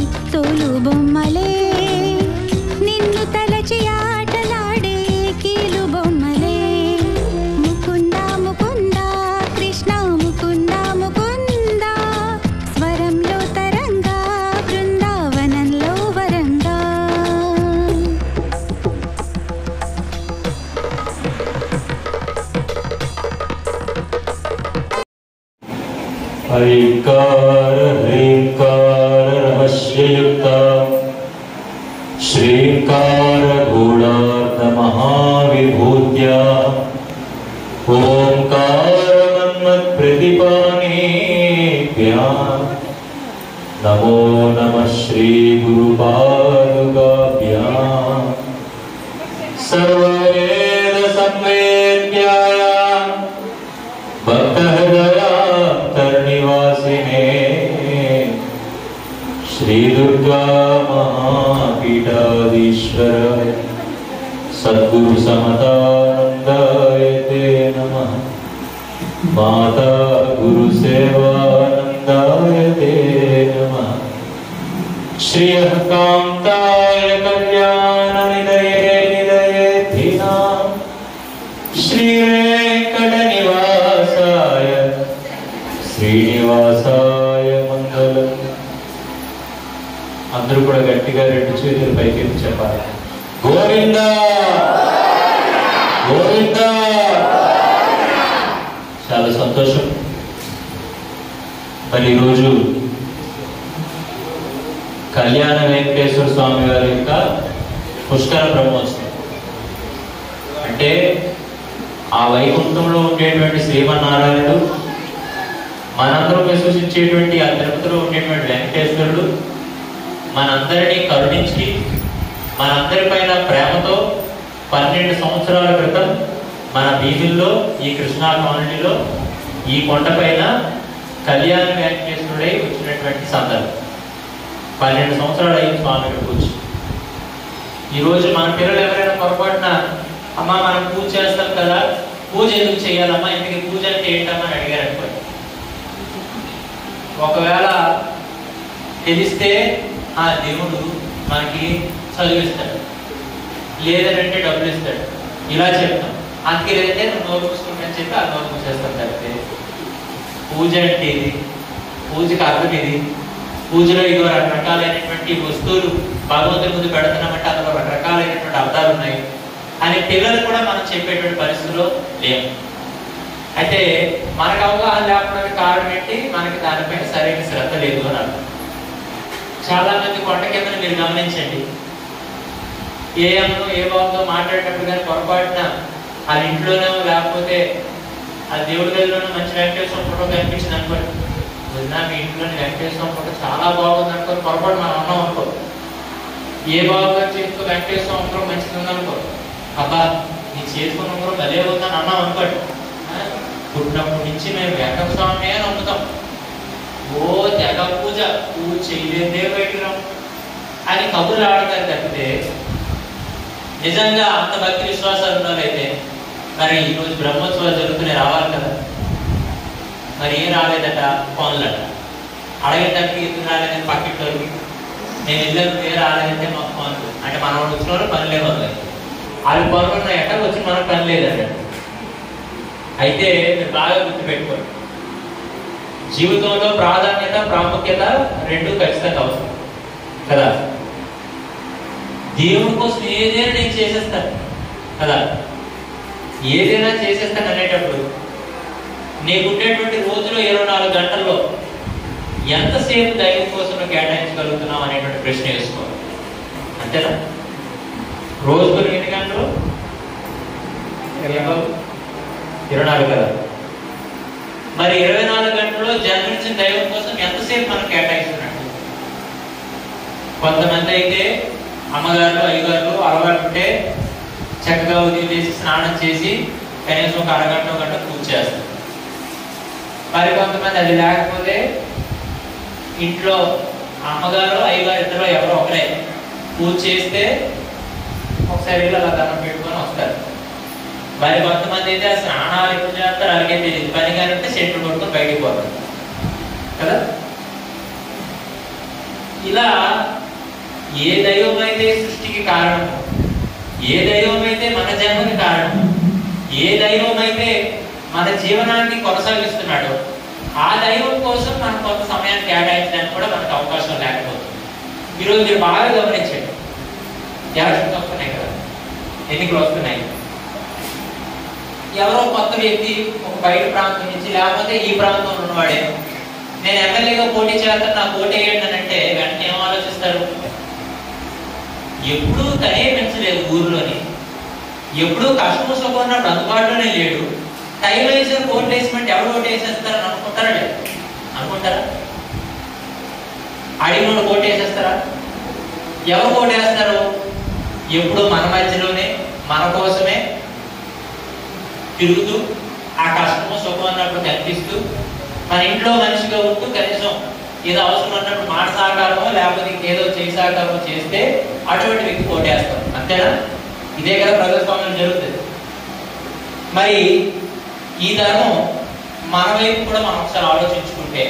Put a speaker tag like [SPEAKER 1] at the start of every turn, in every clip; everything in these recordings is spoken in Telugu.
[SPEAKER 1] తోలు బొమ్మలే నిన్ను తలచి ఆటలాడే కీలు బొమ్మలే ముకుంద ముకుంద కృష్ణ ముకుంద ముకుంద స్వరంలో తరంగా బృందావనంలో వరంగా
[SPEAKER 2] हरिकार ह्रीकार रहस्ययुक्ता श्रीकार गूढ़ार्थ महाविभूत्या ओंकार मन्मथ प्रतिपानेभ्यां नमो नमः श्री गुरुपादुकाभ्यां सर्ववेद संवेद्याय भक्तहृदयान्तर्निवासिने श्री दुर्गा महापीठाधीश्वर सद्गुरु समतानंदाय ते नमः माता गुरु सेवानंदाय ते नमः श्रियः कान्ताय कल्याण निधये निधये धीनां श्री वेंकटनिवासाय श्रीनिवासाय मंगलम। అందరూ కూడా గట్టిగా రెండు చేతులు పైకెత్తి చెప్పాలి, గోవిందా గోవిందా. చాలా సంతోషం. మరి ఈరోజు కళ్యాణ వెంకటేశ్వర స్వామి వారి యొక్క పుష్కర బ్రహ్మోత్సవం. అంటే ఆ వైకుంఠంలో ఉండేటువంటి శ్రీమన్నారాయణుడు, మనందరం విశ్వసించేటువంటి ఆ తిరుపతిలో ఉండేటువంటి వెంకటేశ్వరుడు మనందరినీ కరుణించి మనందరిపైన ప్రేమతో 12 సంవత్సరాల క్రితం మన వీధుల్లో ఈ కృష్ణా కాలనీలో ఈ కొండపైన కళ్యాణ వెంకటేశ్వరుడై వచ్చినటువంటి సందర్భం. 12 సంవత్సరాలు అయింది స్వామి ఇక్కడికి వచ్చి. ఈరోజు మన పిల్లలు ఎవరైనా పొరపాటున అమ్మ మనం పూజ చేస్తాం కదా, పూజ ఎందుకు చేయాలమ్మా, ఇంటికి పూజ అంటే ఏంటమ్మా అని అడిగారు అనుకోండి. ఒకవేళ తెలిస్తే ఆ దేవుడు మనకి చదివిస్తాడు, లేదంటే డబ్బులు ఇస్తాడు, ఇలా చెప్తాం. అందుకే లేదంటే నోరు మూసుకుంటానని చెప్పి ఆ నోరు మూసేస్తాం. తప్పితే పూజ అంటే ఇది, పూజకి అర్థం ఇది. పూజలో ఇదో రకరకాలైనటువంటి వస్తువులు భగవంతుడి ముందు పెడుతున్నామంటే అందులో రకరకాలైనటువంటి అర్థాలు ఉన్నాయి అని పిల్లలు కూడా మనం చెప్పేటువంటి పరిస్థితిలో లేవు. అయితే మనకు అవగాహన లేకపోవడానికి కారణం ఏంటి, మనకి దానిపైన సరైన శ్రద్ధ లేదు అని అర్థం. చాలా మంది కొండ కింద మీరు గమనించండి, ఏ అమ్మను ఏ బాబుతో మాట్లాడేటప్పుడు కానీ పొరపాటున ఆ ఇంట్లోనో లేకపోతే ఆ దేవుడి గదిలోనో మంచి వెంకటేశ్వర ఫోటో కనిపించింది అనుకోండి, మీ ఇంట్లోని వెంకటేశ్వర ఫోటో చాలా బాగుంది అనుకోని పొరపాటు మనం అన్నాం అనుకో, ఏ బాబు గారు చేతితో వెంకటేశ్వర ఫోటో మంచిది ఉందనుకో, అబ్బా నీ చేసుకున్న కూడా భలే ఉందని అన్నాం అనుకోండి. పుట్టినప్పటి నుంచి మేము వెంకట స్వామి అని నమ్ముతాం. ఓ తెగ పూజ చేయలేదే బయటకు అని కబుర్లు ఆడతారు. తప్పితే నిజంగా అంత భక్తి విశ్వాసాలు ఉన్నట్లయితే మరి ఈరోజు బ్రహ్మోత్సవాలు జరుగుతున్నాయి, రావాలి కదా. మరి ఏం రాలేదట, పనులట. అడగేటప్పుడు ఎందుకు రాలేదని పక్కింటోళ్ళు, నేను ఇద్దరు ఏ రాలేదంటే మాకు పనులు అంటే మన వాళ్ళు వచ్చిన వాళ్ళు పనులే వదలేదు, వాళ్ళు పనులు ఉన్నాయట, వచ్చి మనకు పని లేదట. అయితే మీరు బాగా గుర్తుపెట్టుకోండి, జీవితంలో ప్రాధాన్యత ప్రాముఖ్యత రెండు ఖచ్చితంగా అవసరం కదా. దేవుడి కోసం ఏదైనా నేను చేసేస్తాను కదా, ఏదైనా చేసేస్తాను అనేటప్పుడు నీకుండేటువంటి రోజులో 24 గంటల్లో ఎంతసేపు దైవం కోసం కేటాయించగలుగుతున్నావు అనేటువంటి ప్రశ్న వేసుకోవాలి. అంతేనా? రోజుకు 8 గంటలు 24 కదా. మరి 24 గంటల్లో జన్మించిన దైవం కోసం ఎంతసేపు మనం కేటాయిస్తున్నట్టు? కొంతమంది అయితే అమ్మగారు అయ్యగారు అలవాటు ఉంటే చక్కగా ఉదయం చేసి స్నానం చేసి కనీసం ఒక అరగంట గంట పూజ చేస్తారు. మరి కొంతమంది అది లేకపోతే ఇంట్లో అమ్మగారు అయ్యగారు ఇద్దరు ఎవరో ఒకరే పూజ చేస్తే ఒకసారి ఇలా దండం పెట్టుకొని వస్తారు. మరి కొంతమంది అయితే ఆ స్నానాలు ఎప్పుడు చేస్తారు అలాగే తెలియదు, పని కానీ ఉంటే సెంటర్ కొట్టుకొని బయటికి పోతారు కదా. ఇలా ఏ దైవం అయితే సృష్టికి కారణము, ఏ దైవం అయితే మన జన్మకి కారణము, ఏ దైవం అయితే మన జీవనాన్ని కొనసాగిస్తున్నాడో ఆ దైవం కోసం మనం కొంత సమయాన్ని కేటాయించడానికి కూడా మనకు అవకాశం లేకపోతుంది. ఈరోజు మీరు బాగా గమనించండి, ఎలక్షన్స్ వస్తున్నాయి కదా, ఎన్నికలు వస్తున్నాయి. ఎవరో కొత్త వ్యక్తి ఒక బయట ప్రాంతం నుంచి లేకపోతే ఈ ప్రాంతంలో ఉన్నవాడే నేను ఎమ్మెల్యేగా పోటీ చేస్తాను, నాకు ఓటు వేయండి అని అంటే వెంటనే ఏం ఆలోచిస్తారు? ఎప్పుడూ తనే పెంచలేదు ఊరిలోని, ఎప్పుడూ కష్టం సుఖం ఉన్నప్పుడు అందుబాటులోనే లేడు. టైం వేసిన ఓటు వేసినట్టు ఎవరు ఓటు వేసేస్తారని అనుకుంటారా? లేదు అనుకుంటారా? అడిగిన ఓటు వేసేస్తారా? ఎవరు ఓటు వేస్తారు? ఎప్పుడు మన మధ్యలోనే మన కోసమే తిరుగుతూ ఆ కష్టము సుఖం అన్నప్పుడు కనిపిస్తూ మన ఇంట్లో మనిషిగా ఉంటూ కనీసం ఏదో అవసరం అన్నప్పుడు మాట సహకారమో లేకపోతే ఇంకేదో చేయి సహకారమో చేస్తే అటువంటి వ్యక్తి ఓటేస్తాం. అంతేనా? ఇదే కదా ప్రజాస్వామ్యం జరుగుతుంది. మరి ఈ ధర్మం మన వైపు కూడా మనం ఒకసారి ఆలోచించుకుంటే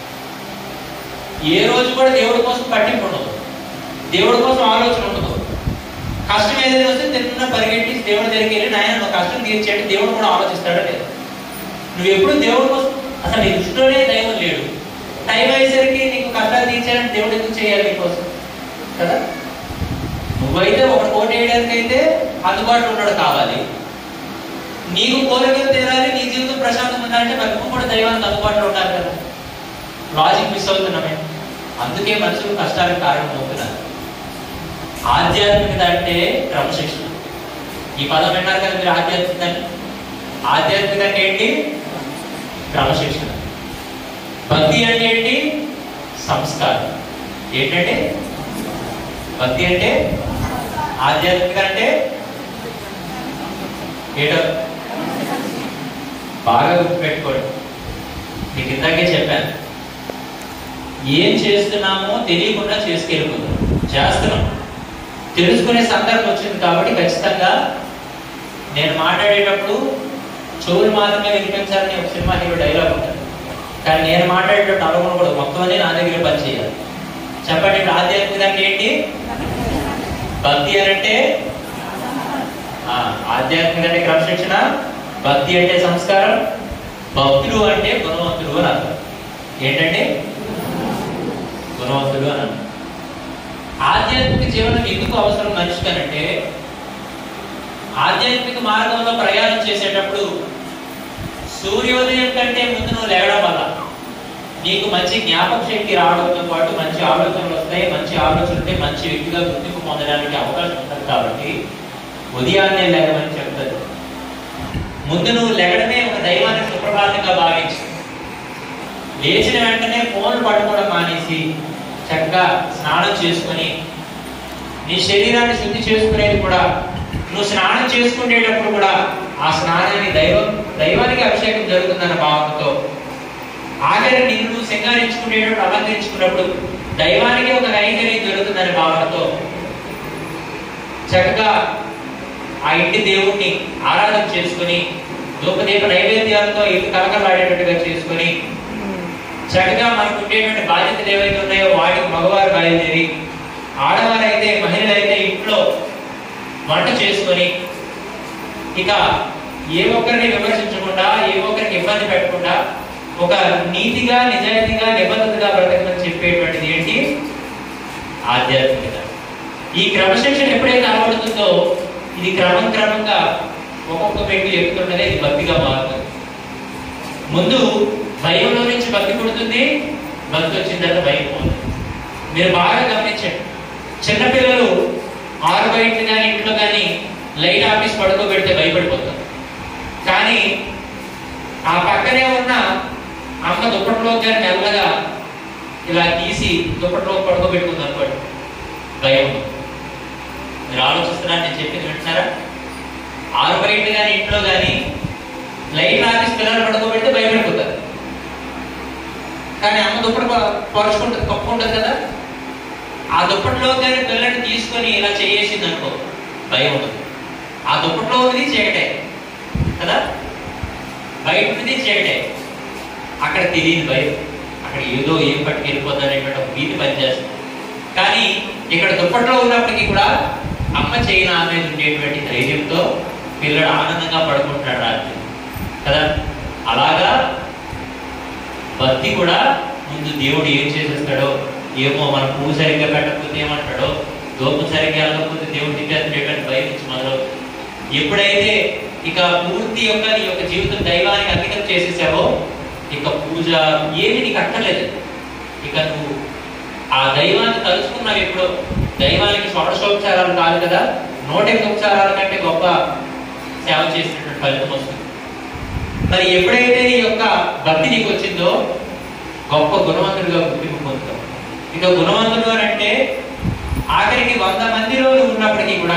[SPEAKER 2] ఏ రోజు కూడా దేవుడి కోసం పట్టింపు ఉండదు, దేవుడి కోసం ఆలోచన ఉండదు. కష్టం ఏదైనా వస్తే తిన్న పరిగెట్టి దేవుడి దగ్గరికి వెళ్ళి నాయన నువ్వు కష్టం తీర్చేయండి దేవుడు కూడా ఆలోచిస్తాడో లేదు. నువ్వు ఎప్పుడు దేవుడి కోసం అసలు నీ దృష్టిలోనే దైవం లేడు. టైం అయ్యేసరికి నీకు కష్టాలు తీర్చాలంటే దేవుడు ఎందుకు చేయాలి నీకోసం కదా? నువ్వైతే ఒక కోటి వేయడానికి అయితే అందుబాటులో ఉండడం కావాలి, నీకు కోరికలు తీరాలి, నీ జీవితం ప్రశాంతంగా ఉండాలంటే మరి నువ్వు కూడా దైవానికి అందుబాటులో ఉండాలి కదా. లాజిక్ మిస్ అవుతున్నామే. అందుకే మనుషులు కష్టాలకు కారణం అవుతున్నారు. ఆధ్యాత్మికత అంటే క్రమశిక్షణ. ఈ పదం విన్నారు కదా మీరు, ఆధ్యాత్మికత. ఆధ్యాత్మికత అంటే ఏంటి? క్రమశిక్షణ. భక్తి అంటే ఏంటి? సంస్కారం. ఏంటంటే భక్తి అంటే, ఆధ్యాత్మికత అంటే ఏటో బాగా గుర్తుపెట్టుకోండి. మీకు ఇందాకే చెప్పాను, ఏం చేస్తున్నామో తెలియకుండా చేసుకెళ్ళిపోతున్నాం. చేస్తున్నాం, తెలుసుకునే సందర్భం వచ్చింది కాబట్టి ఖచ్చితంగా నేను మాట్లాడేటప్పుడు చెవులు మాత్రమే వినిపించాలని ఒక సినిమా హీరో డైలాగ్ ఉంటుంది. కానీ నేను మాట్లాడేటప్పుడు అనుకున్న కూడా మొత్తం అనే నా దగ్గర పని చేయాలి. చెప్పండి, ఇప్పుడు ఆధ్యాత్మికత అంటే ఏంటి? భక్తి అని అంటే ఆధ్యాత్మికత అంటే క్రమశిక్షణ, భక్తి అంటే సంస్కారం, భక్తుడు అంటే గుణవంతుడు అని అర్థం. ఏంటంటే గుణవంతుడు అని అర్థం. ఆధ్యాత్మిక జీవనం ఎందుకు అవసరం మనిషికి అంటే, ఆధ్యాత్మిక మార్గంలో ప్రయాణం చేసేటప్పుడు సూర్యోదయం కంటే ముందు నువ్వు లేవడం వల్ల నీకు మంచి జ్ఞాపక శక్తి రావడంతో పాటు మంచి ఆలోచనలు వస్తాయి. మంచి ఆలోచనలు ఉంటే మంచి వ్యక్తిగా గుర్తింపు పొందడానికి అవకాశం ఉంటుంది. కాబట్టి ఉదయాన్నే లేవమని చెప్తారు. ముందు నువ్వు లేవడమే ఒక దైవాన్ని సుప్రభాతంగా భావించి, లేచిన వెంటనే ఫోన్లు పట్టుకోవడం మానేసి చక్కగా స్నానం చేసుకుని నీ శరీరాన్ని శుద్ధి చేసుకునేది కూడా, నువ్వు స్నానం చేసుకునేటప్పుడు కూడా ఆ స్నానాన్ని దైవానికి అభిషేకం జరుగుతుందన్న భావనతో, ఆఖరి నిన్ను నువ్వు సింగారించుకునేటప్పుడు అలంకరించుకున్నప్పుడు దైవానికి ఒక కైంకర్యం జరుగుతుందనే భావనతో చక్కగా ఆ ఇంటి దేవుణ్ణి ఆరాధన చేసుకుని ధూపదీప నైవేద్యాలతో ఇల్లు కలకలాడేటట్టుగా చేసుకుని చక్కగా మనకు ఉండేటువంటి బాధ్యతలు ఏవైతే ఉన్నాయో వాటికి మగవారు బయలుదేరి, ఆడవారైతే మహిళలైతే ఇంట్లో వంట చేసుకొని ఇక ఏ ఒక్కరిని విమర్శించకుండా, ఏ ఒక్కరికి ఇబ్బంది పెట్టకుండా ఒక నీతిగా, నిజాయితీగా, నిబద్ధతగా బ్రతకమని చెప్పేటువంటిది ఏంటి? ఆధ్యాత్మికత. ఈ క్రమశిక్షణ ఎప్పుడైతే అలవడుతుందో ఇది క్రమంగా ఒక్కొక్క వ్యక్తి ఎక్కుతుంటేనే ఇది భక్తిగా మారుతుంది. ముందు భయంలో నుంచి భక్తి పుడుతుంది, భక్తి వచ్చిన తర్వాత భయం పోతుంది. మీరు బాగా గమనించండి, చిన్నపిల్లలు ఆరు బయట కానీ ఇంట్లో కానీ లైట్ ఆఫీస్ పడుకోబెడితే భయపడిపోతారు. కానీ ఆ పక్కనే ఉన్న అమ్మ దుప్పట్లో కానీ మెల్లగా ఇలా తీసి దుప్పట్లో పడుకోబెట్టుకుంది అనుకోండి, భయం. మీరు ఆలోచిస్తున్నారని నేను చెప్పింది వింటున్నారా? ఆరు బయట కానీ ఇంట్లో కానీ లైట్ ఆఫీస్ పిల్లలు పడుకోబెడితే భయపడిపోతారు. కానీ అమ్మ దుప్పటి పరుచుకుంటుంది, కప్పుకుంటుంది కదా, ఆ దుప్పట్లో కానీ పిల్లల్ని తీసుకొని ఇలా చేసింది అనుకో, భయం ఉండదు. ఆ దుప్పట్లో ఉన్నది చీకటే కదా, బయట ఉన్నది చీకటే. అక్కడ తెలియదు భయం, అక్కడ ఏదో ఏం పట్టుకెళ్ళిపోతారనేటువంటి ఒక భీతి పనిచేస్తుంది. కానీ ఇక్కడ దుప్పట్లో ఉన్నప్పటికీ కూడా అమ్మ చేయి నా మీద ఉండేటువంటి ధైర్యంతో పిల్లడు ఆనందంగా పడుకుంటున్నాడు రాత్రి కదా. అలాగా భక్తి కూడా ముందు దేవుడు ఏం చేసేస్తాడో ఏమో, మన పువ్వు సరిగ్గా పెట్టకపోతే ఏమంటాడో, దోపు సరిగ్గా వెళ్ళకపోతే దేవుడు తిట్టేటువంటి భయం నుంచి మొదలవుతుంది. ఎప్పుడైతే ఇక పూర్తి యొక్క నీ యొక్క జీవితం దైవానికి అంకితం చేసేసావో ఇక పూజ ఏమి నీకు అక్కర్లేదు. ఇక నువ్వు ఆ దైవాన్ని తలుచుకున్నావు ఎప్పుడో. దైవానికి షోడశోపచారాలు కాదు కదా, 108 ఉపచారాల కంటే గొప్ప సేవ చేసినటువంటి ఫలితం వస్తుంది. మరి ఎప్పుడైతే నీ యొక్క భక్తి నీకు వచ్చిందో గొప్ప గుణవంతుడిగా గుర్తింపు పొందుతావు. ఇక గుణవంతుడు అని అంటే ఆఖరికి 100 మందిలో ఉన్నప్పటికీ కూడా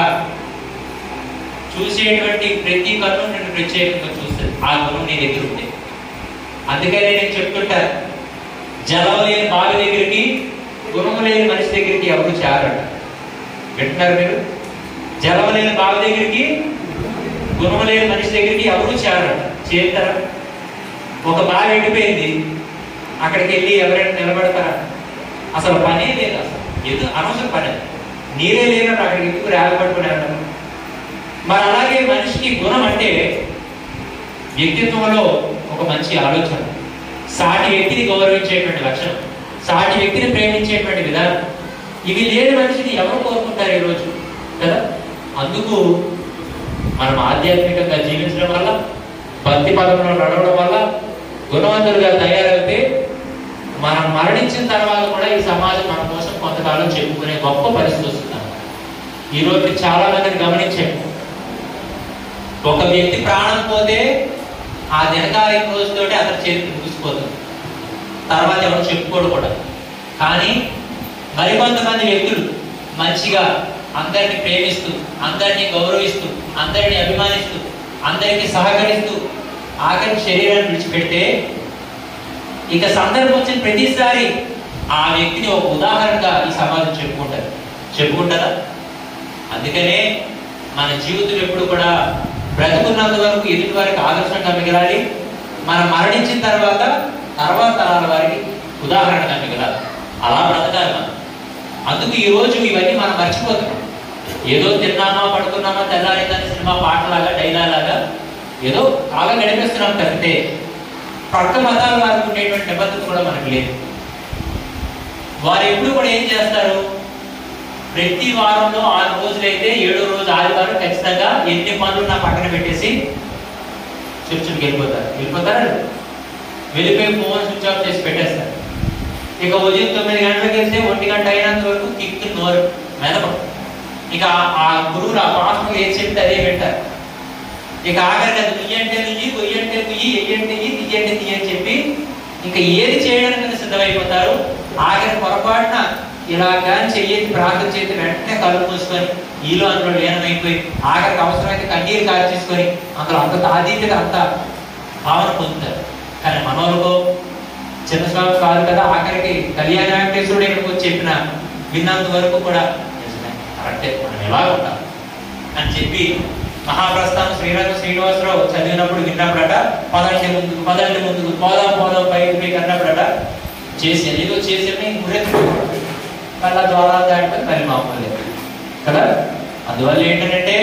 [SPEAKER 2] చూసేటువంటి ప్రతి కన్ను నిన్ను ప్రత్యేకంగా చూస్తుంది. ఆ గుణం నీ దగ్గర ఉంది. అందుకనే నేను చెప్తుంటాను, జలం లేని బావి దగ్గరికి, గుణము లేని మనిషి దగ్గరికి ఎవరు చేరట. వింటున్నారు మీరు? జలం లేని బావి దగ్గరికి, గుణము లేని మనిషి దగ్గరికి ఎవరు చేరట. చేస్తారా? ఒక బావి ఎండిపోయింది, అక్కడికి వెళ్ళి ఎవరైనా నిలబడతారా? అసలు పనే లేదు. అసలు ఏదో అనవసరం పని. నీరే లేనప్పుడు అక్కడికి ఎందుకు రేగ పట్టుకుని వెళ్ళడం? మరి అలాగే మనిషికి గుణం అంటే వ్యక్తిత్వంలో ఒక మంచి ఆలోచన, సాటి వ్యక్తిని గౌరవించేటువంటి లక్షణం, సాటి వ్యక్తిని ప్రేమించేటువంటి విధానం. ఇవి లేని మనిషిని ఎవరు కోరుకుంటారు ఈరోజు కదా. అందుకు మనం ఆధ్యాత్మికంగా జీవించడం వల్ల, భక్తి పదంలో నడవడం వల్ల గుణవంతులుగా తయారైతే మనం మరణించిన తర్వాత కూడా ఈ సమాజం మన కోసం కొంతకాలం చెప్పుకునే గొప్ప పరిస్థితి వస్తుంది. ఈరోజు చాలా మందిని గమనించాము, ఒక వ్యక్తి ప్రాణం పోతే ఆ దినకాలిక రోజుతోటి అతని చేతికి ముగిసిపోతుంది, తర్వాత ఎవరు చెప్పుకోడు కూడా. కానీ మరికొంతమంది వ్యక్తులు మంచిగా అందరిని ప్రేమిస్తూ, అందరినీ గౌరవిస్తూ, అందరినీ అభిమానిస్తూ, అందరికీ సహకరిస్తూ ఆఖరి శరీరాన్ని విడిచిపెడితే ఇక సందర్భం వచ్చిన ప్రతిసారి ఆ వ్యక్తిని ఒక ఉదాహరణగా ఈ సమాజం చెప్పుకుంటారా? అందుకనే మన జీవితం ఎప్పుడు కూడా బ్రతుకున్నంత వరకు ఎదుటి వారికి ఆదర్శంగా మిగలాలి. మనం మరణించిన తర్వాత తరాల వారికి ఉదాహరణగా మిగలాలి. అలా బ్రతకాలి మనం. అందుకు ఈ రోజు ఇవన్నీ మనం మర్చిపోతున్నాం. ఏదో తిన్నామా పడుకున్నామా తెల్లారిందని సినిమా పాటలాగా డైలాగ్ లాగా ఏదో కాలం గడిపిస్తున్నాం తప్పితే పక్క మతాల వారికి ఉండేటువంటి నిబద్ధత కూడా మనకు లేదు. వారు ఎప్పుడు కూడా ఏం చేస్తారు, ప్రతి వారంలో 6 రోజులైతే 7వ రోజు ఆదివారం ఖచ్చితంగా ఎన్ని పనులు నా పక్కన పెట్టేసి చర్చికి వెళ్ళిపోతారు. వెళ్ళిపోయి ఫోన్ స్విచ్ ఆఫ్ చేసి పెట్టేస్తారు. ఇక ఉదయం 9 గంటలకు వెళ్తే 1 గంట అయినంత వరకు కిక్కు నోరు మెదపడు. ఇక ఆ గురువులు ఆ పాఠం ఏది చెప్తే అదే పెట్టారు. ఇక ఆఖరికి అది నుయ్యంటే నుయ్యి, గొయ్యంటే నుయ్యి, ఎయ్యంటే తీయంటే తీయ అని చెప్పి ఇంకా ఏది చేయడానికి సిద్ధమైపోతారు. ఆఖరి పొరపాటున ఇలా కానీ చెయ్యేది ప్రార్థన చేతి వెంటనే కళ్ళు మూసుకొని ఈలో అందులో లీనమైపోయి ఆఖరికి అవసరమైతే కన్నీరు కార్చేసుకొని అందులో అంత ఆధీన్యత అంత భావన పొందుతారు. కానీ మనోళ్ళకో చిన్న స్వామి కాదు కదా, ఆఖరికి కళ్యాణ వెంకటేశ్వరుడు ఇక్కడికి వచ్చి చెప్పిన విన్నంత వరకు కూడా కరెక్టే, మనం ఎలా ఉంటాం అని చెప్పి మహాప్రస్థానం శ్రీనివాసరావు చదివినప్పుడు విన్నప్పుడట, పదండి ముందుకు పోదాం పైకి అన్నప్పుడట, చేసి ఏదో చేసేవి మురెత్తుకు మళ్ళా ద్వారా దాంట్లో మళ్ళీ మామూలు కదా. అందువల్ల ఏంటంటే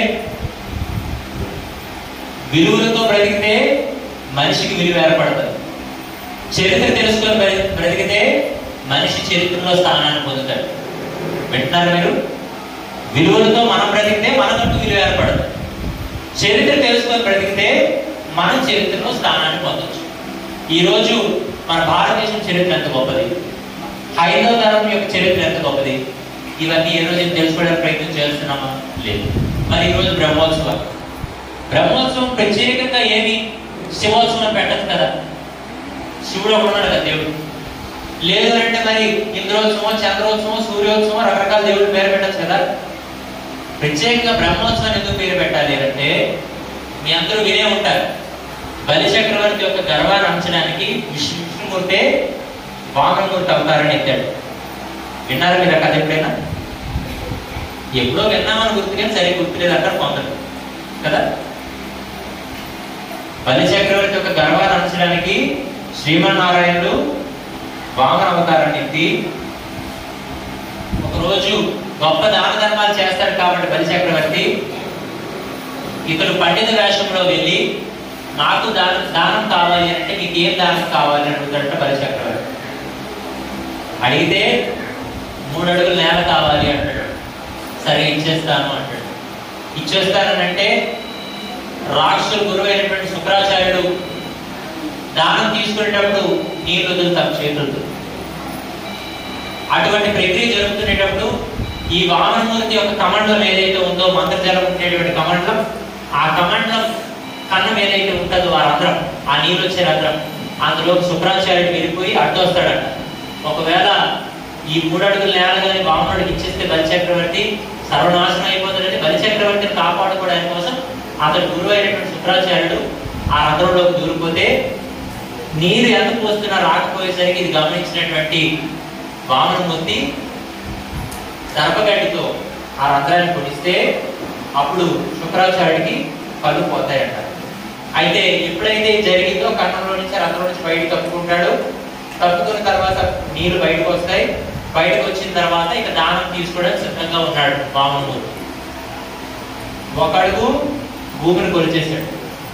[SPEAKER 2] విలువలతో బ్రతికితే మనిషికి విలువ ఏర్పడుతుంది. చరిత్ర తెలుసుకొని బ్రతికితే మనిషి చరిత్రలో స్థానాన్ని పొందుతాడు. వింటున్నారు మీరు? విలువలతో మనం బ్రతికితే మనకంటూ విలువ ఏర్పడదు. చరిత్ర తెలుసుకొని బ్రతికితే మనం చరిత్రలో స్థానాన్ని పొందొచ్చు. ఈరోజు మన భారతదేశం చరిత్ర ఎంత గొప్పది, హైందవ ధర్మం యొక్క చరిత్ర ఎంత గొప్పది, ఇవన్నీ ఏ రోజు తెలుసుకోవడానికి ప్రయత్నం చేస్తున్నామా? లేదు. మరి ఈరోజు బ్రహ్మోత్సవం ప్రత్యేకంగా ఏమి శివోత్సవం పెట్టదు కదా. శివుడు ఒకడున్నాడు కదా దేవుడు. లేదు అంటే మరి ఇంద్రోత్సవం, చంద్రోత్సవం, సూర్యోత్సవం రకరకాల దేవుడు పేరు పెట్టచ్చు కదా. ప్రత్యేకంగా బ్రహ్మోత్సవాన్ని ఎందుకు పేరు పెట్టాలి అంటే మీ అందరూ వినే ఉంటారు, బలి చక్రవర్తి యొక్క గర్వాన్ని అంచడానికి విష్ణుమూర్తి వామనమూర్తి అవతారాన్ని ఎత్తాడు. విన్నారా మీరు ఆ కథ ఎప్పుడైనా? ఎప్పుడో విన్నామని గుర్తు కానీ సరిగ్గా గుర్తులేదు అంటారు కొందరు కదా. బలి చక్రవర్తి యొక్క గర్వాన్ని అంచడానికి శ్రీమన్నారాయణుడు వామన అవతారాన్ని ఎత్తి ఒక ఒకరోజు గొప్ప దాన ధర్మాలు చేస్తాడు కాబట్టి బలి చక్రవర్తి ఇతడు పండిత వేషంలో వెళ్ళి నాకు దానం కావాలి అంటే మీకు ఏం దానం కావాలి అని అడుగుతాడంట బలి చక్రవర్తి. అడిగితే 3 అడుగుల నేల కావాలి అంటాడు. సరే ఇచ్చేస్తాను అంటాడు. ఇచ్చేస్తానంటే రాక్షసుల గురువు అయినటువంటి శుక్రాచార్యుడు దానం తీసుకునేటప్పుడు నీళ్ళు వదులుతాం చేతులతో. అటువంటి ప్రక్రియ జరుగుతునేటప్పుడు ఈ వామనమూర్తి యొక్క కమండలం ఏదైతే ఉందో మంత్రజలం ఉండేటువంటి కమండలం, ఆ కమండలం కన్నం ఏదైతే ఉంటుందో ఆ రంధ్రం, ఆ నీళ్ళు వచ్చే రంధ్రం, అందులో శుక్రాచార్యుడు వెళ్ళిపోయి అడ్డొస్తాడట. ఒకవేళ ఈ 3 అడుగుల నేల కానీ వామనుడికి ఇచ్చేస్తే బలిచక్రవర్తి సర్వనాశనం అయిపోతుందని బలిచక్రవర్తిని కాపాడుకోవడానికి కోసం అతడు గురువు అయినటువంటి శుక్రాచార్యుడు ఆ రంధ్రంలోకి దూరిపోతే నీరు ఎంత పోస్తున్నా రాకపోయేసరికి ఇది గమనించినటువంటి వామనమూర్తి దర్భగడ్డితో ఆ రంధ్రాన్ని పొడిస్తే అప్పుడు శుక్రాచార్యుడికి కళ్ళు పోతాయంట. అయితే ఎప్పుడైతే జరిగిందో కన్నంలో నుంచి రంధ్రం నుంచి బయటకు తప్పుకుంటాడు. తప్పుకున్న తర్వాత నీళ్లు బయటకు వస్తాయి. బయటకు వచ్చిన తర్వాత ఇక దానం తీసుకోవడానికి సిద్ధంగా ఉన్నాడు వామనమూర్తి. 1 అడుగు భూమిని కొలిచేశాడు,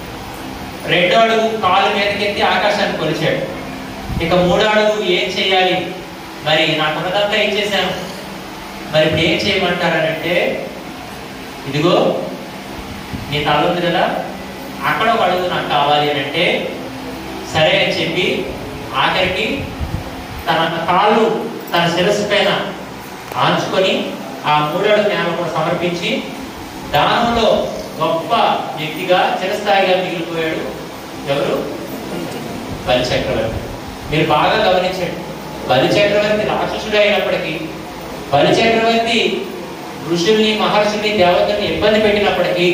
[SPEAKER 2] 2వ అడుగు కాలు మీదకెత్తి ఆకాశాన్ని కొలిచాడు. ఇక 3వ అడుగు ఏం చేయాలి, మరి నాకున్నదంతా ఇచ్చేసాను, మరి ఇప్పుడు ఏం చేయమంటారనంటే ఇదిగో నీ తల ఉంది కదా, అక్కడ 1 అడుగు నాకు కావాలి అని అంటే సరే అని చెప్పి ఆఖరికి తన కాళ్ళు తన శిరస్సు పైన ఆంచుకొని ఆ 3వ అడుగు నేల కూడా సమర్పించి దానంలో గొప్ప వ్యక్తిగా చిరస్థాయిగా మిగిలిపోయాడు. ఎవరు? బలిచక్రవర్తి. మీరు బాగా గమనించండి, బలిచక్రవర్తి రాక్షసుడు అయినప్పటికీ, బలిచక్రవర్తి ఋషుల్ని మహర్షుల్ని దేవతల్ని ఇబ్బంది పెట్టినప్పటికీ,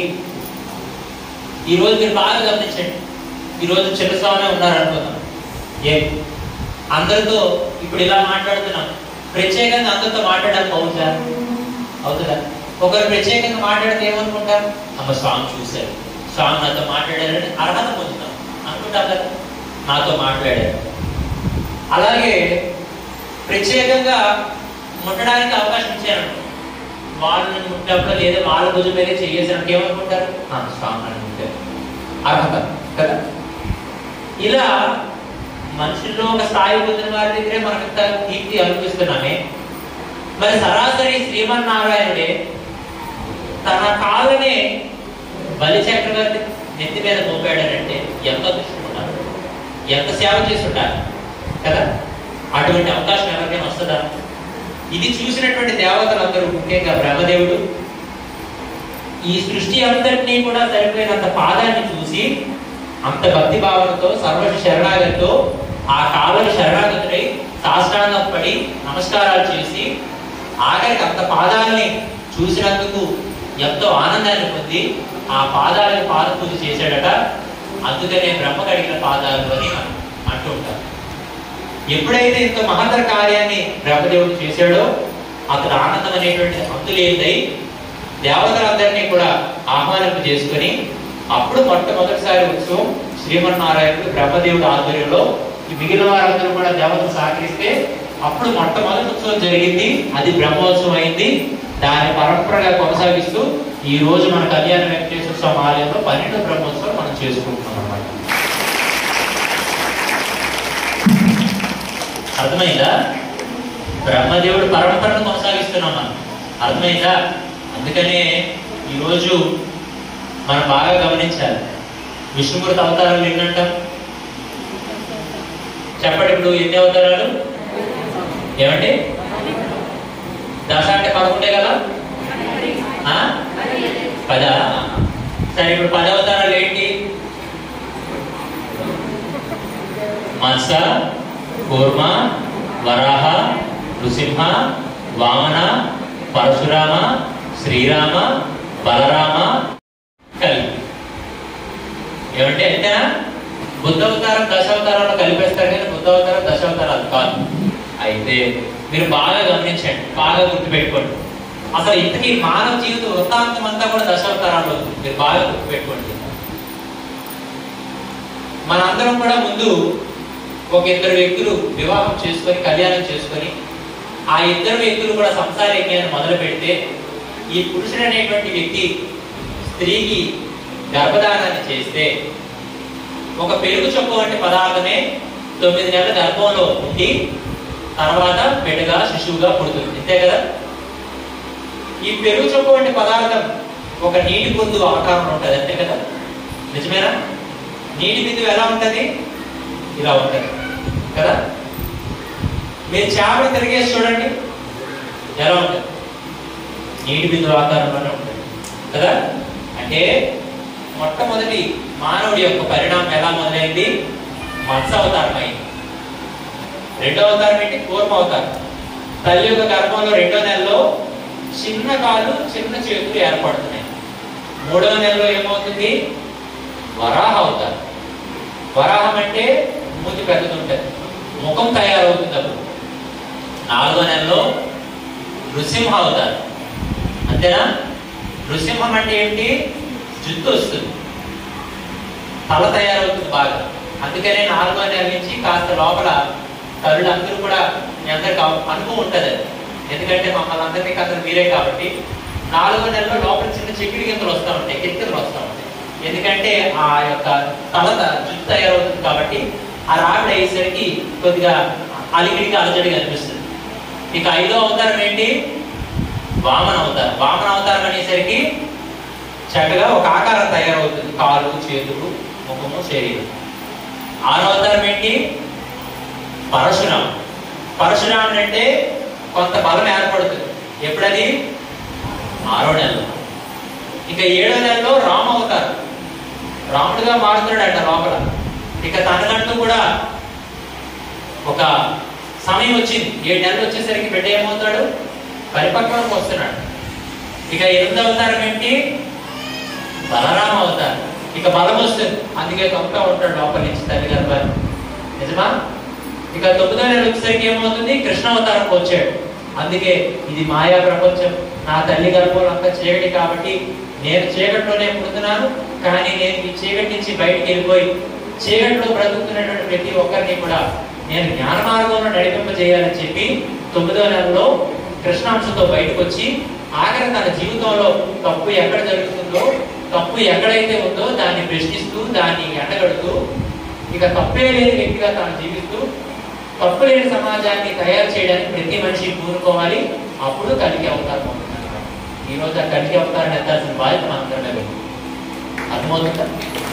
[SPEAKER 2] ఈరోజు మీరు బాగా గమనించండి, ఈరోజు చిన్నస్వామి ఉన్నారు అనుకుందాం, అందరితో ఇప్పుడు ఇలా మాట్లాడుతున్నాం, ప్రత్యేకంగా అందరితో మాట్లాడడానికి అవుతుందా? ఒకరు ప్రత్యేకంగా మాట్లాడితే ఏమనుకుంటారు, అమ్మ స్వామి చూశారు, స్వామి నాతో మాట్లాడారని అర్హత పొందుతాం అనుకుంటాం కదా, నాతో మాట్లాడారు. అలాగే ప్రత్యేకంగా ముట్టడానికి అవకాశం ఇచ్చారనుకో, వాళ్ళని ముట్టినప్పుడు లేదా వాళ్ళ భుజం మీద చేసేసరికి ఏమనుకుంటారు, స్వామి అనుకుంటారు, అర్హత కదా. ఇలా మనుషుల్లో ఒక స్థాయి పొందిన వారి దగ్గరే మనకు ఇంత కీర్తి అనిపిస్తున్నామే, మరి సరాసరి శ్రీమన్నారాయణుడే తన కాళ్ళనే బలి చక్రవర్తి నెత్తి మీద మోపాడనంటే ఎంత అదృష్టం, ఎంత సేవ చేసి ఉండాలి కదా. అటువంటి అవకాశం ఎవరికైనా వస్తుందా? ఇది చూసినటువంటి దేవతలందరూ, ముఖ్యంగా బ్రహ్మదేవుడు ఈ సృష్టి అంతటినీ కూడా సరిపోయినంత పాదాన్ని చూసి అంత భక్తి భావనతో సర్వస్వ శరణాగతితో ఆ కాళ్ళను శరణాగతుడై సాష్టాంగం పడి నమస్కారాలు చేసి ఆఖరికి అంత పాదాలని చూసినందుకు ఎంతో ఆనందాన్ని పొంది ఆ పాదాలకు పాద పూజ చేశాడట. అందుకనే బ్రహ్మ కడిగిన పాదాలు అని అంటుంటారు. ఎప్పుడైతే ఇంత మహత్తర కార్యాన్ని బ్రహ్మదేవుడు చేశాడో అతడు ఆనందం అనేటువంటి అంతులేదై దేవతలందరినీ కూడా ఆహ్వానింపు చేసుకుని అప్పుడు మొట్టమొదటిసారి ఉత్సవం శ్రీమన్నారాయణుడు బ్రహ్మదేవుడు ఆధ్వర్యంలో ఈ మిగిలిన వారందరూ కూడా దేవతలు సహకరిస్తే అప్పుడు మొట్టమొదటి ఉత్సవం జరిగింది. అది బ్రహ్మోత్సవం అయింది. దాని పరంపరగా కొనసాగిస్తూ ఈ రోజు మన కళ్యాణ వెంకటేశ్వర స్వామి ఆలయంలో 12వ బ్రహ్మోత్సవం మనం చేసుకుంటున్నాం అన్నమాట. అర్థమైందా? బ్రహ్మదేవుడు పరంపరను కొనసాగిస్తున్నాం మనం, అర్థమైందా? అందుకనే ఈరోజు మనం బాగా గమనించాలి. విష్ణుమూర్తి అవతారాలు ఎన్నంటాం చెప్పండి. ఇప్పుడు ఎన్ని అవతారాలు? ఏమండి? దశ అంటే 11 కదా, 10. సరే, ఇప్పుడు 10 అవతారాలు ఏంటి? మత్స, కూర్మ, వరాహ, నృసింహ, వామన, పరశురామ, శ్రీరామ, బలరామ, కలిపి. ఏమంటే అంతేనా? బుద్ధ అవతారం 10 అవతారాలు కలిపేస్తారు కానీ బుద్ధ అవతారం 10 అవతారాలు కాదు. అయితే మీరు బాగా గమనించండి, బాగా గుర్తుపెట్టుకోండి. అసలు ఇంతకీ మానవ జీవిత వృత్తాంతం అంతా కూడా 10 అవతారాలు. మీరు బాగా గుర్తుపెట్టుకోండి. మనందరం కూడా ముందు ఒక 2 వ్యక్తులు వివాహం చేసుకొని కళ్యాణం చేసుకొని ఆ ఇద్దరు వ్యక్తులు కూడా సంసార యజ్ఞాన్ని మొదలు పెడితే ఈ పురుషుడు అనేటువంటి వ్యక్తి స్త్రీకి గర్భధానాన్ని చేస్తే ఒక పెరుగు చొక్కు వంటి పదార్థమే 9 నెలల గర్భంలో ఉండి తర్వాత బిడ్డగా శిశువుగా పుడుతుంది, అంతే కదా. ఈ పెరుగు చొక్కు వంటి పదార్థం ఒక నీటి బిందువు ఆకారంలో ఉంటుంది, అంతే కదా, నిజమేనా? నీటి బిందువు ఎలా ఉంటుంది? ఇలా ఉంటుంది కదా. మీరు చేపలు తిరిగేసి చూడండి ఎలా ఉంటుంది, నీటి బిందువు ఆకారంలోనే ఉంటుంది కదా. అంటే మొట్టమొదటి మానవుడి యొక్క పరిణామం ఎలా మొదలైంది? మత్స్య అవతారం అయింది. రెండో అవతారం ఏంటి? కూర్మ అవతారం. తల్లి యొక్క గర్భంలో 2వ నెలలో చిన్న కాళ్ళు చిన్న చేతులు ఏర్పడుతున్నాయి. 3వ నెలలో ఏమవుతుంది? వరాహ అవతారం. వరాహం అంటే మూతి పెద్దదుంటది, ముఖం తయారవుతుంది. అప్పుడు 4వ నెలలో నృసింహ అవతారం, అంతేనా? నృసింహం అంటే ఏంటి? జుట్టు వస్తుంది, తల తయారవుతుంది బాగా. అందుకనే 4వ నెల నుంచి కాస్త లోపల తల్లులు అందరూ కూడా మీ అందరికి అనుభవం ఉంటుంది అది, ఎందుకంటే మమ్మల్ని అందరినీ అసలు మీరే కాబట్టి. 4వ నెలలో లోపల చిన్న చెక్కిడి గింతలు వస్తూ ఉంటాయి, కిటికలు వస్తూ ఉంటాయి. ఎందుకంటే ఆ యొక్క తల జుట్టు తయారవుతుంది కాబట్టి. ఆ రావిడ అయ్యేసరికి కొద్దిగా అలిగిడిగా అలజడిగా అనిపిస్తుంది. ఇక 5వ అవతారం ఏంటి? వామన అవతారం. వామన అవతారం అనేసరికి చక్కగా ఒక ఆకారం తయారవుతుంది, కాలు చేతులు ముఖము శరీరం. 6వ అవతారం ఏంటి? పరశురాముడు. పరశురాముడు అంటే కొంత బలం ఏర్పడుతుంది. ఎప్పుడది? 6వ నెలలో. ఇక 7వ నెలలో రామ అవతారం, రాముడుగా మారుతున్నాడంట లోపల. ఇక తనకంటూ కూడా ఒక సమయం వచ్చింది, 7 నెలలు వచ్చేసరికి బిడ్డ ఏమవుతాడు? పరిపక్వానికి వస్తున్నాడు. ఇక 8వ అవతారం ఏంటి? బలరామ అవతారం. ఇక బలం వస్తుంది, అందుకే తొంతా ఉంటాడు లోపల నుంచి తల్లి గర్భాన్ని, నిజమా? ఇక 9వ నెల వచ్చేసరికి ఏమవుతుంది? కృష్ణ అవతారం వచ్చాడు. అందుకే ఇది మాయా ప్రపంచం, నా తల్లి గర్భంలో అంతా చీకటి కాబట్టి నేను చీకటిలోనే పుడుతున్నాను, కానీ నేను ఈ చీకటి నుంచి బయటికి వెళ్ళిపోయి చీకటిలో బ్రతుకుతున్నటువంటి ప్రతి ఒక్కరిని కూడా నేను జ్ఞాన మార్గంలో నడిపింపజేయాలని చెప్పి 9వ నెలలో కృష్ణాంశంతో బయటకు వచ్చి ఆఖరి తన జీవితంలో తప్పు ఎక్కడ జరుగుతుందో, తప్పు ఎక్కడైతే ఉందో దాన్ని ప్రశ్నిస్తూ దాన్ని ఎండగడుతూ ఇక తప్పే లేని వ్యక్తిగా తాను జీవిస్తూ తప్పు లేని సమాజాన్ని తయారు చేయడానికి ప్రతి మనిషి పూనుకోవాలి. అప్పుడు కలిగి అవతారం అవుతుంది. ఈ రోజు ఆ కలిగి అవతారాన్ని ఎత్తాల్సిన బాధ్యత మాత్రమే లేదు. అర్థమవుతుందా?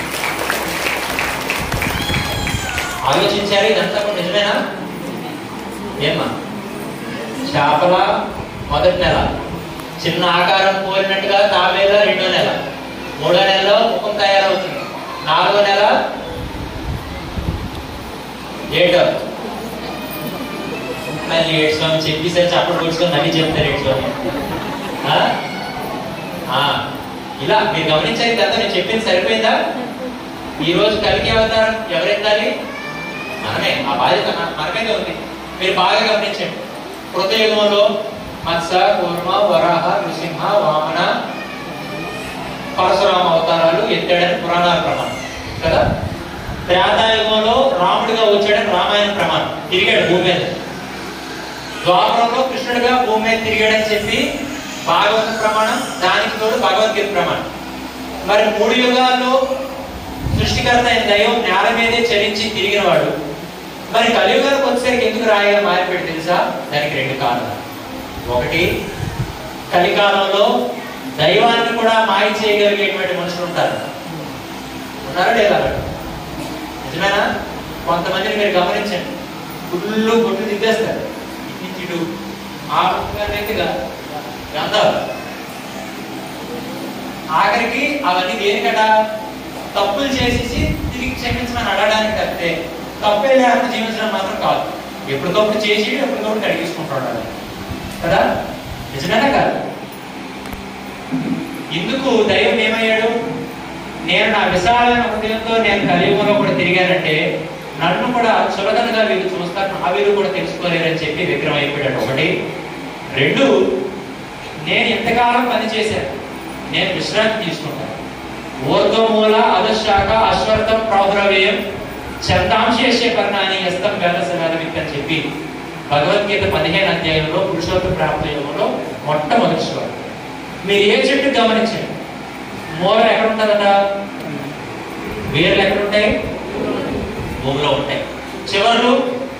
[SPEAKER 2] ఆలోచించారు ఇదంతా కూడా నిజమేనా? ఏమ్మా? చేపల 1వ నెల చిన్న ఆకారం కోరినట్టుగా తాబేల 2వ నెల, 3వ నెలలో ముఖం తయారవుతుంది, 4వ నెల ఏడవ మళ్ళీ 7 స్వామి చెప్పేసరి చప్పటి కూర్చుకొని మళ్ళీ చెప్తారు 7 స్వామి. ఇలా మీరు గమనించారు కదా, నేను చెప్పింది సరిపోయిందా? ఈ రోజు కలిగి అవతారం ఎవరెత్తాలి? మనమే. ఆ బాధ్యత మనమైతే ఉంది. మీరు బాగా గమనించండి. కృతయుగంలో మత్స్య కూర్మ వరాహ నృసింహ వామన పరశురామ అవతారాలు ఎత్తాడని పురాణాల ప్రమాణం కదా. త్రేతాయుగంలో రాముడిగా వచ్చాడని రామాయణ ప్రమాణం, తిరిగాడు భూమి మీద. ద్వాపరంలో కృష్ణుడిగా భూమి మీద తిరిగాడని చెప్పి భాగవత ప్రమాణం, దానికి తోడు భగవద్గీత ప్రమాణం. మరి 3 యుగాల్లో సృష్టికర్త అయిన దైవం నేల మీదే చరించి తిరిగిన వాడు. మరి కలియుగానికి వచ్చేసరికి ఎందుకు రాయిగా మారిపోయాడు తెలుసా? దానికి 2 కారణాలు. ఒకటి, కలికాలంలో దైవాన్ని కూడా మాయ చేయగలిగేటువంటి మనుషులు ఉంటారు. ఉన్నారా లేదా? నిజమేనా? కొంతమందిని మీరు గమనించండి, గుళ్ళు గుడ్లు దిద్దేస్తారు, ఇటు ఆ వ్యక్తిగా గంధాలు. ఆఖరికి అవన్నీ దేనికట? తప్పులు చేసేసి తిరిగి క్షమించమని అడగడానికి తప్పితే తప్పే లేకుండా జీవించడం మాత్రం కాదు. ఎప్పటికప్పుడు చేసి ఎప్పటికప్పుడు కడిగేసుకుంటాడు కదా. నిజమేనా కాదు? ఇందుకు దైవం ఏమయ్యాడు? నేను నా విశాలమైన హృదయంతో నేను కలియుగంలో కూడా తిరిగానంటే నన్ను కూడా చులకనగా వీరు చూస్తారు, నా వీరు కూడా తెలుసుకోలేరని చెప్పి విగ్రహం అయిపోయాడు. 1. 2, నేను ఎంతకాలం పని చేశాను, నేను విశ్రాంతి తీసుకుంటాను. ఊర్ధ్వమూల అధశాఖ అశ్వర్థం ప్రౌద్రవ్యం చందాంశేషే పర్ణాన్ని హస్తం వేదసవేదవిత్ అని చెప్పి భగవద్గీత 15 అధ్యాయంలో పురుషోత్తమ ప్రాప్తి యోగంలో మొట్టమొదటి శ్లోకం. మీరు ఏ చెట్టు గమనించండి, మూలం ఎక్కడ ఉంటుందట? వేర్లు ఎక్కడ ఉంటాయి? భూమిలో ఉంటాయి. చివర్లు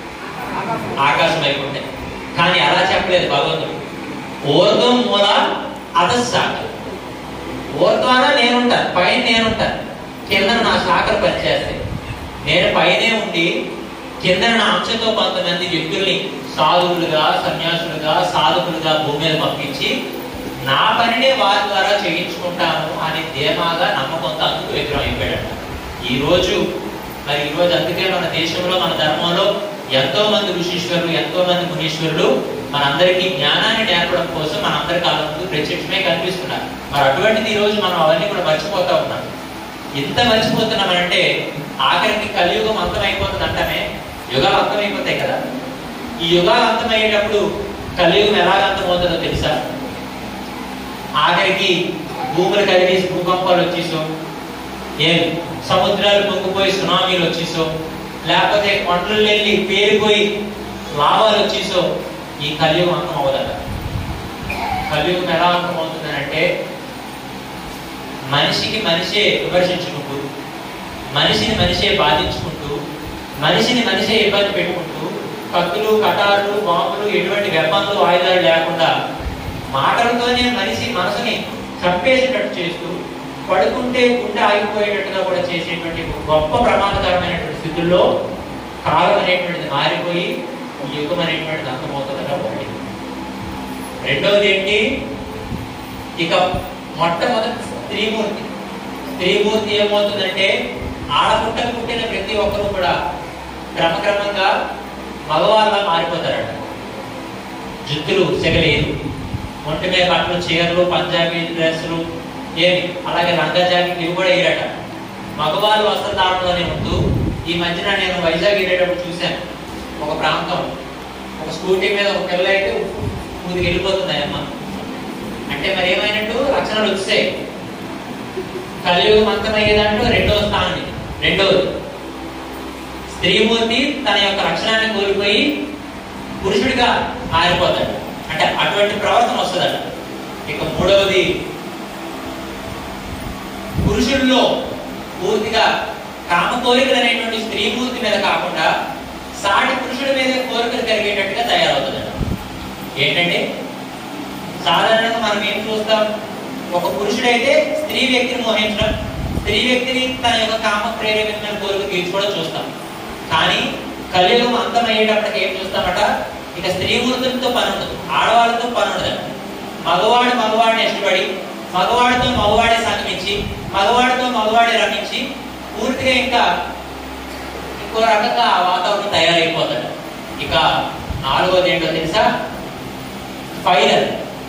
[SPEAKER 2] ఆకాశం వైపు ఉంటాయి. కానీ అలా చెప్పలేదు భగవంతుడు. ఊర్ధ్వం మూల అధశాఖ. ఊర్ధ్వాన నేనుంటాను, పైన నేనుంటాను, కింద నా శాఖలు పనిచేస్తాయి. నేను పైనే ఉండి కింద నా అంశంతో కొంతమంది వ్యక్తుల్ని సాధువులుగా, సన్యాసులుగా, సాధకులుగా భూమి మీద పంపించి నా పనినే వారి ద్వారా చేయించుకుంటాను అనే ధీమాగా నమ్మకంతో అందుకు విగ్రహం అయిపోయాడు. ఈరోజు అందుకే మన దేశంలో, మన ధర్మంలో ఎంతో మంది ఋషీశ్వరులు, ఎంతో మంది మునీశ్వరులు మనందరికీ జ్ఞానాన్ని నేర్పడం కోసం మనందరి కాలం ముందు ప్రత్యక్షమే కనిపిస్తున్నారు. మరి అటువంటిది ఈ రోజు మనం అవన్నీ కూడా మర్చిపోతా ఉన్నాం. ఎంత మర్చిపోతున్నామంటే ఆఖరికి కలియుగం అంతమైపోతుంది అంటమే, యుగాలు అంతమైపోతాయి కదా. ఈ యుగాలు అంతమయ్యేటప్పుడు కలియుగం ఎలాగ అంతమవుతుందో తెలుసా? ఆఖరికి భూములు కదిలేసి భూకంపాలు వచ్చేసో, సముద్రాలు పొంగిపోయి సునామీలు వచ్చేసో, లేకపోతే కొండలు వెళ్ళి పేలిపోయి లాభాలు వచ్చేసో ఈ కలియుగం అంతం అవ్వదట. కలియుగం ఎలా అంతమవుతుందనంటే మనిషికి మనిషే విమర్శించుకుంటూ, మనిషిని మనిషే బాధించుకుంటూ, మనిషిని మనిషే ఇబ్బంది పెట్టుకుంటూ, కత్తులు, కటార్లు, బాంబులు, ఎటువంటి వెపన్లు, ఆయుధాలు లేకుండా మాటలతోనే మనిషి మనసుని చంపేసేటట్టు చేస్తూ, పడుకుంటే గుండె ఆగిపోయేటట్టుగా కూడా చేసేటువంటి గొప్ప ప్రమాదకరమైనటువంటి స్థితుల్లో కాలం అనేటువంటిది మారిపోయి ఈ యుగం అనేటువంటిది అంతమవుతుందట ఒకటి. రెండవది ఏంటి? ఇక మొట్టమొదటి స్త్రీమూర్తి. స్త్రీమూర్తి ఏమవుతుందంటే ఆడపుట్టకు పుట్టిన ప్రతి ఒక్కరూ కూడా క్రమక్రమంగా మగవాళ్ళ మారిపోతారట. జుత్తులు సెగలేదు, ఒంటి మీద కట్లు, చీరలు, పంజాబీ డ్రెస్సులు, అలాగే లంగా జాకెట్లు ఇవి కూడా వేయరట. మగవాళ్ళు వస్త్రధారణలోనే ఉంటూ, ఈ మధ్యన నేను వైజాగ్ వెళ్ళేటప్పుడు చూశాను. ఒక ప్రాంతం, ఒక స్కూటీ మీద ఒక పిల్ల అయితే ముందుకు వెళ్ళిపోతుంది అమ్మ. అంటే మరి ఏమైనట్టు లక్షణాలు వచ్చాయి. కలియుగం అంతమయ్యేదాంట్లో రెండవ స్థానం. రెండవది స్త్రీమూర్తి తన యొక్క లక్షణాన్ని కోల్పోయి పురుషుడిగా మారిపోతాడు. అంటే అటువంటి ప్రవర్తన వస్తుందట. ఇక మూడవది పురుషుల్లో పూర్తిగా కామ కోరికలు అనేటువంటి స్త్రీమూర్తి మీద కాకుండా సాటి పురుషుడి మీద కోరికలు కలిగేటట్టుగా తయారవుతుందట. ఏంటంటే సాధారణంగా మనం ఏం చూస్తాం? ఒక పురుషుడైతే స్త్రీ వ్యక్తిని మోహించడం, స్త్రీ వ్యక్తిని తన యొక్క కామ ప్రేరేపితమైన కోరిక తీర్చుకోవడం చూస్తాం. కానీ కలియుగం అంతమయ్యేటప్పటికి ఏం చూస్తామట? ఇక స్త్రీమూర్తులతో పని ఉండదు, ఆడవాళ్ళతో పని ఉండదు. మగవాడిని ఇష్టపడి, మగవాడితో మగవాడే సంగమించి, మగవాడితో మగవాడే రమించి పూర్తిగా ఇంకా ఇంకో రకంగా ఆ వాతావరణం తయారైపోతాడు. ఇక నాలుగోది ఏంటో తెలుసా? ఫైనల్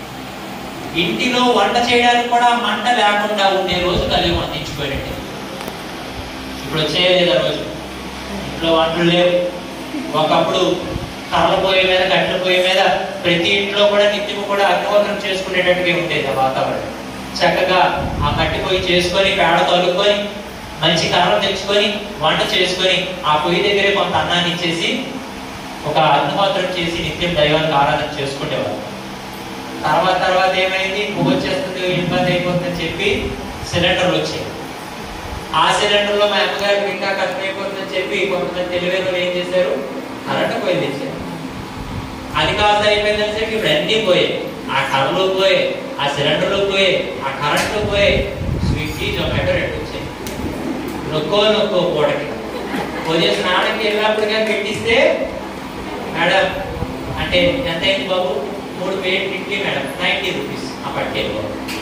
[SPEAKER 2] ఇంటిలో వంట చేయడానికి కూడా మంట లేకుండా ఉండే రోజు కలియుగం అందించిపోయినట్టే. ఇప్పుడు వచ్చేయలేదు రోజు. ఇంట్లో వంటలు లేవు. ఒకప్పుడు కర్రల పొయ్యి మీద, కట్టెల పొయ్యి మీద ప్రతి ఇంట్లో కూడా నిత్యము కూడా అగ్నిహోత్రం చేసుకునేటట్టుగా ఉండేది ఆ వాతావరణం. చక్కగా ఆ కట్టె పొయ్యి చేసుకొని, పేడ తొలుకొని, మంచి కర్రలు తెచ్చుకొని, వంట చేసుకొని, ఆ పొయ్యి దగ్గరే కొంత అన్నాన్ని ఇచ్చేసి ఒక అగ్నిహోత్రం చేసి నిత్యం దైవానికి ఆరాధన చేసుకునేవారు. తర్వాత ఏమైంది? పొగ వచ్చేస్తుంది, ఇబ్బంది అయిపోతుందని చెప్పి సిలిండర్లు వచ్చాయి. ఆ సిలిండర్లో మా అమ్మగారికి ఇంకా కష్టమైపోతుందని చెప్పి కొంతమంది తెలివేరు ఏం చేశారు? కరెంటు పొయ్యి తెచ్చారు. అది కాస్త అయిపోయిందని చెప్పి ఇప్పుడు అన్నీ పోయాయి. ఆ కర్రలు పోయాయి, ఆ సిలిండర్లు పోయాయి, ఆ కరెంట్లు పోయాయి. స్విగ్గీ, జొమాటో రెండు వచ్చాయి. నొక్కో పూటకి ఉదయం స్నానానికి వెళ్ళినప్పుడుగా పెట్టిస్తే, మేడం అంటే ఎంత అయింది బాబు? 3 ప్లేట్లు ఇడ్లీ మేడం, 90 రూపీస్ ఆ పట్టేలో.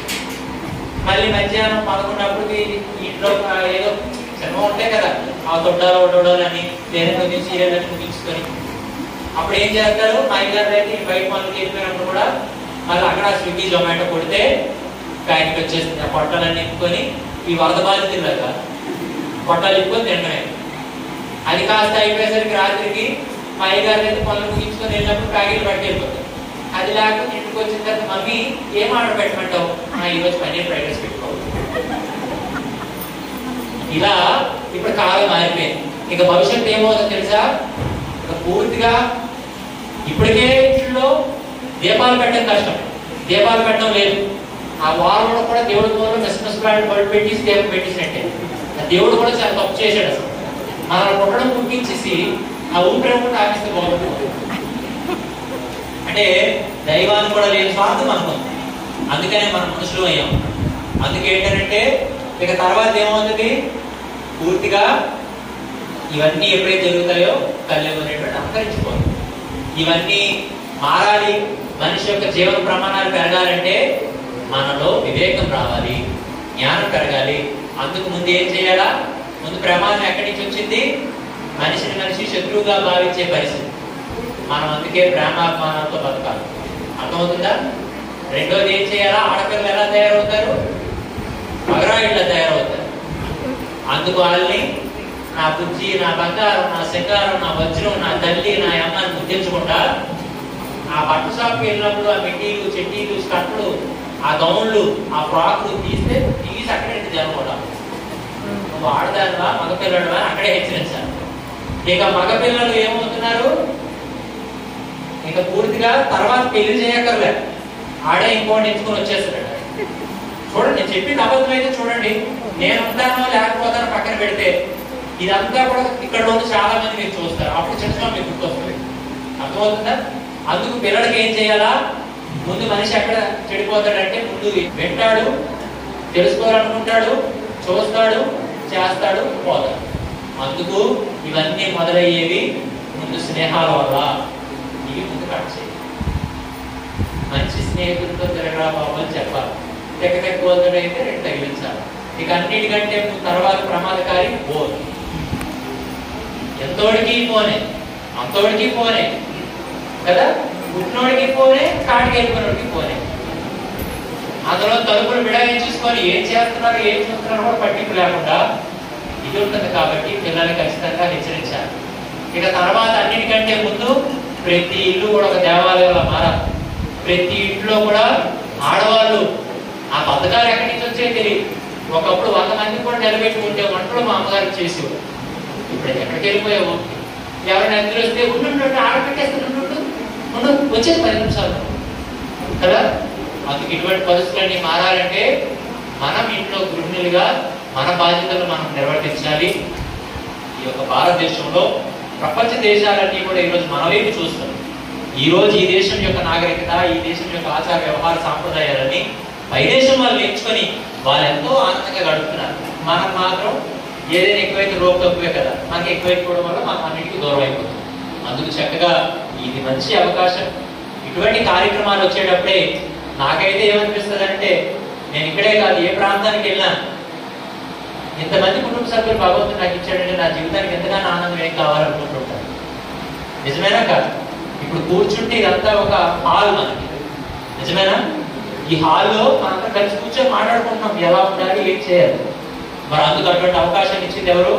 [SPEAKER 2] మళ్ళీ మధ్యాహ్నం 11 ఇంట్లో ఏదో సినిమా ఉంటాయి కదా, ఆ తొట్టాలు ఒడవడాలని లేదా కొద్ది సీరియల్ ముగించుకొని అప్పుడు ఏం చేస్తారు? మా ఇద్దరు అయితే బయట పనులకి వెళ్ళిపోయినప్పుడు కూడా మళ్ళీ అక్కడ స్విగ్గీ, జొమాటో కొడితే ప్యాకెట్ వచ్చేసింది. ఆ పొట్టాలన్నీ నింపుకొని ఈ వరద బాధితులాగా పొట్టాలు ఇప్పుకొని తినడమే. అది కాస్త అయిపోయేసరికి రాత్రికి మా అయ్యగారు అయితే పనులు ముగించుకొని వెళ్ళినప్పుడు ప్యాకెట్లు పట్టుకెళ్ళిపోతారు. అది లేకపోతే ఇంటికి వచ్చిన తర్వాత మమ్మీ ఏం ఆర్డర్ పెట్టమంటావు? ఈరోజు పన్నీర్ ఫ్రైడ్ రైస్ పెట్టుకోవాలి. ఇలా ఇప్పుడు కాలం మారిపోయింది. ఇక భవిష్యత్తు ఏమవుతుందో తెలుసా? పూర్తిగా ఇప్పటికే ఇంట్లో దీపాలు పెట్టడం కష్టం, దీపాలు పెట్టడం లేదు. ఆ వారంలో కూడా దేవుడి మూలంలో క్రిస్మస్ బల్బ్ పెట్టేసి దీపం పెట్టేసినట్టే. దేవుడు కూడా చాలా తప్పు చేశాడు. అసలు మనం పుట్టడం పుట్టించేసి ఆ ఊపిరి కూడా ఆపిస్తే బాగుంటుంది. అంటే దైవాన్ని కూడా లేని స్వార్థం మనకు, అందుకనే మనం మనుషులు అయ్యాం. అందుకే ఏంటంటే ఇక తర్వాత ఏమవుతుంది, పూర్తిగా ఇవన్నీ ఎప్పుడైతే జరుగుతాయో కలియుగం అనేటువంటి అంతరించిపోతుంది. ఇవన్నీ మారాలి, మనిషి యొక్క జీవన ప్రమాణాలు పెరగాలంటే మనలో వివేకం రావాలి, జ్ఞానం పెరగాలి. అందుకు ముందు ఏం చేయాలా? ముందు ప్రమాదం ఎక్కడి నుంచి వచ్చింది? మనిషిని మనిషి శత్రువుగా భావించే పరిస్థితి. మనం అందుకే ప్రేమాభిమానాలతో బతకాలి. అర్థమవుతుందా? రెండోది ఏం చేయాలా? ఆడపిల్లలు ఎలా తయారవుతారు? మగరాయిళ్ళ తయారవుతారు. అందుకు వాళ్ళని నా బుజ్జి, నా బంగారం, నా సింగారం, నా వజ్రం, నా తల్లి, నా అమ్మని గుర్తించకుండా ఆ బట్ట షాప్కి వెళ్ళినప్పుడు ఆ మిడ్డీలు, చెట్టీలు, స్కర్ట్లు, ఆ గౌన్లు, ఆ ఫ్రాక్లు తీసి అక్కడే జనం కూడా నువ్వు ఆడదానివా మగపిల్లడువా అక్కడే హెచ్చరించాలి. ఇక మగపిల్లలు ఏమవుతున్నారు, ఇక పూర్తిగా తర్వాత పెళ్లి చేయక్కర్లే, ఆడే ఇంకోటి ఎంచుకొని వచ్చేస్తున్నాడు. చూడండి, నేను చెప్పింది అబద్ధం అయితే చూడండి, నేను ఉంటానో లేకపోతానో పక్కన పెడితే ఇదంతా కూడా ఇక్కడ ఉన్న చాలా మంది మీరు చూస్తారు. అప్పుడు చిన్న మీకు గుర్తొస్తుంది. అర్థమవుతుందా? అందుకు పిల్లలకి ఏం చేయాలా? ముందు మనిషి ఎక్కడ చెడిపోతాడంటే ముందు వింటాడు, తెలుసుకోవాలనుకుంటాడు, చూస్తాడు, చేస్తాడు, పోతాడు. అందుకు ఇవన్నీ మొదలయ్యేవి ముందు స్నేహాల వల్ల. ఇవి ముందు కట్ చేయాలి. మంచి స్నేహితులతో తిరగరా బాబు అని చెప్పాలి. తెక్కతెక్కువైతే రెండు తగిలించాలి. ఇక అన్నిటికంటే తర్వాత ప్రమాదకారి ఫోన్. ఎంతోడికి ఫోనే, అంతోడికి ఫోనే కదా, పుట్టినోడికి ఫోనే, కాడికి వెళ్ళిపోయినోడికి ఫోనే. అందులో తలుపులు విడాయించేసుకొని ఏం చేస్తున్నారు, ఏం చూస్తున్నారు కూడా పట్టింపు లేకుండా ఇది ఉంటుంది. కాబట్టి పిల్లల్ని ఖచ్చితంగా హెచ్చరించాలి. ఇక తర్వాత అన్నిటికంటే ముందు ప్రతి ఇల్లు కూడా ఒక దేవాలయంలో మారాలి. ప్రతి ఇంట్లో కూడా ఆడవాళ్ళు ఆ పథకాలు ఎక్కడి నుంచి వచ్చాయో తెలియదు. ఒకప్పుడు 100 మంది కూడా నిలబెట్టుకుంటే వంటలు మా అమ్మగారు చేసేవారు. ఇప్పుడు ఎక్కడికి వెళ్ళిపోయావు? ఎవరైనా ఎదురు వస్తే ఉండు ఆడపెట్టేస్తాను వచ్చేది 10 నిమిషాలు కదా. అందుకు ఇటువంటి పరిస్థితులన్నీ మారాలంటే మనం ఇంట్లో గృహిణులుగా మన బాధ్యతలు మనం నిర్వర్తించాలి. ఈ యొక్క భారతదేశంలో ప్రపంచ దేశాలన్నీ కూడా ఈరోజు మన వైపు చూస్తున్నాం. ఈరోజు ఈ దేశం యొక్క నాగరికత, ఈ దేశం యొక్క ఆచార వ్యవహార సాంప్రదాయాలని పై దేశం వాళ్ళు నేర్చుకొని వాళ్ళు ఎంతో ఆనందంగా గడుపుతున్నారు. మనం మాత్రం ఏదైనా ఎక్కువైతే రోగ తక్కువే కదా, మనకి ఎక్కువైపోవడం వల్ల మనం అన్నిటికీ దూరం అయిపోతుంది. అందుకు చక్కగా ఇది మంచి అవకాశం. ఇటువంటి కార్యక్రమాలు వచ్చేటప్పుడే నాకైతే ఏమనిపిస్తుంది అంటే, నేను ఇక్కడే కాదు ఏ ప్రాంతానికి వెళ్ళినా ఇంతమంది కుటుంబ సభ్యులు భగవంతుడు నాకు ఇచ్చాడంటే నా జీవితానికి ఎంతగానో ఆనందం ఏం కావాలనుకుంటుంటాను. నిజమేనా కాదు? ఇప్పుడు కూర్చుంటే ఇదంతా ఒక హాల్ మనకి, నిజమేనా? ఈ హాల్లో మనంతా కలిసి కూర్చొని మాట్లాడుకుంటున్నాం ఎలా ఉండాలి, ఏం చేయాలి. మరి అందుకు అటువంటి అవకాశాన్ని ఇచ్చింది ఎవరు?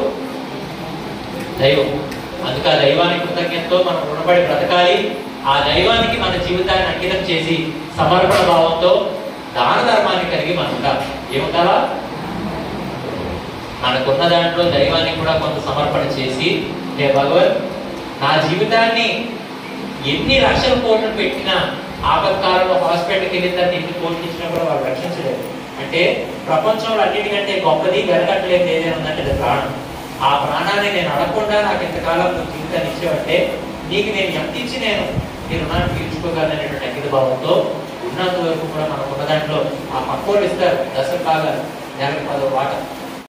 [SPEAKER 2] దైవం. అందుకు ఆ దైవానికి కృతజ్ఞతతో మనం రుణపడి బ్రతకాలి. ఆ దైవానికి మన జీవితాన్ని అంకితం చేసి సమర్పణ భావంతో దాన ధర్మాన్ని కలిగి మనం ఉండాలి. ఏముండాలా? మనకున్న దాంట్లో దైవానికి కూడా కొంత సమర్పణ చేసి, హే భగవత్, నా జీవితాన్ని ఎన్ని లక్షల కోట్లు పెట్టినా ఆపత్కాలంలో హాస్పిటల్కి వెళ్ళిందని ఎన్ని కోట్లు ఇచ్చినా కూడా వాళ్ళు రక్షించలేదు. అంటే ప్రపంచంలో అన్నిటికంటే గొప్పది వెనకట్లేదు ఏదైనా ఉందంటే అది ప్రాణం. ఆ ప్రాణాన్ని నేను అడగకుండా నాకు ఇంతకాలం జీవితాన్ని ఇచ్చేవంటే నీకు నేను ఎంత ఇచ్చి నేను నీ రుణాన్ని తీర్చుకోగలనేటువంటి అంకిత భావంతో ఉన్నంత వరకు కూడా మనకు ఉన్న దాంట్లో ఆ పక్కోళ్ళు ఇస్తారు 10 భాగాలు, నెలకు 10 వాట